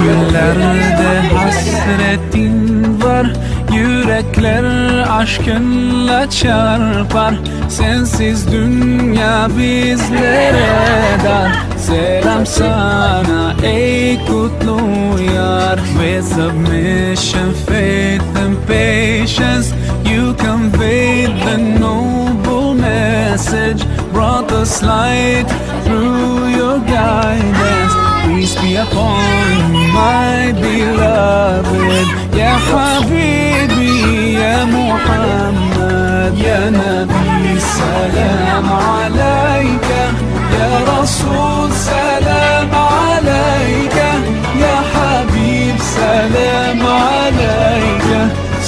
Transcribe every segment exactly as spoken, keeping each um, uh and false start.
Gönüllerde hasretin var, yürekler aşkınla çarpar. Sensiz dünya bizlere dar. Selam sana ey kutlu yar. With submission, faith and patience, you conveyed the noble message, brought us light through your guidance. Peace be upon my beloved, Ya Habibi, Ya Muhammad, Ya Nabi, salam alayka, Ya Rasul, salam alayka, Ya Habib, salam alayka,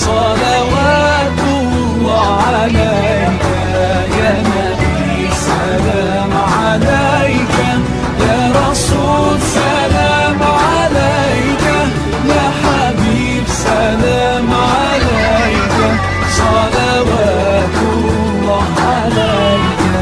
salawatullah alayka, Ya Nabi, salam alayka, Ya Rasul, salam alayka, Ya Habib, salam alayka, salawatullah alayka.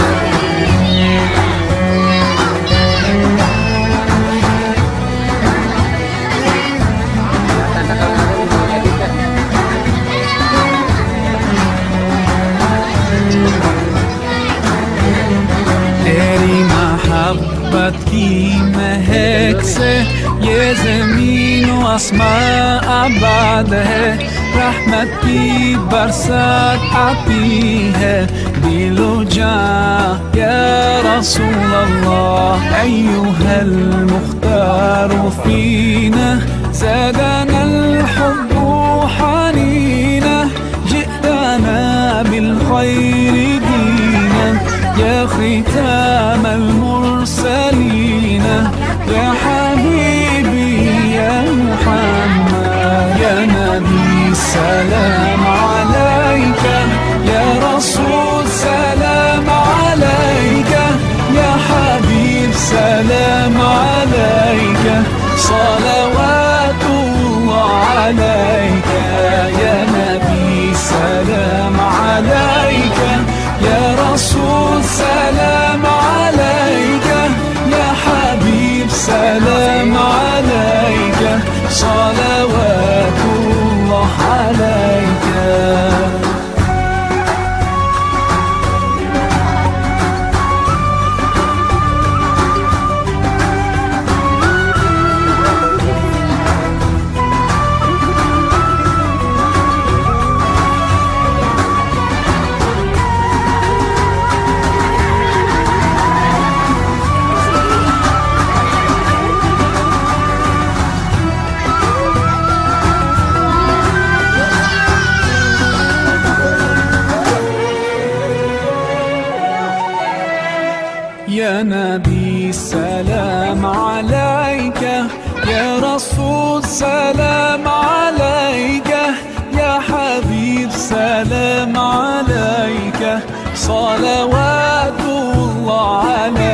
तेरी मोहब्बत की महक से ये ज़मीन व आसमां आबाद है। रहमत की बरसात आती है दिलो जां या रसूल अल्लाह। अय्युहल मुख्तार फीना ज़ादना الحب حنينا جئتنا بالخير دينا يا ختام المرسلين يا حبيبي يا محمد يا نبي سلام عليك يا رسول سلام عليك يا حبيب سلام عليك صلوات الله عليك يا نبي سلام عليك يا رسول سلام عليك يا حبيب سلام عليك صلوات الله عليك. يا نبي سلام عليك يا رسول سلام عليك يا حبيب سلام عليك صلوات الله عليك.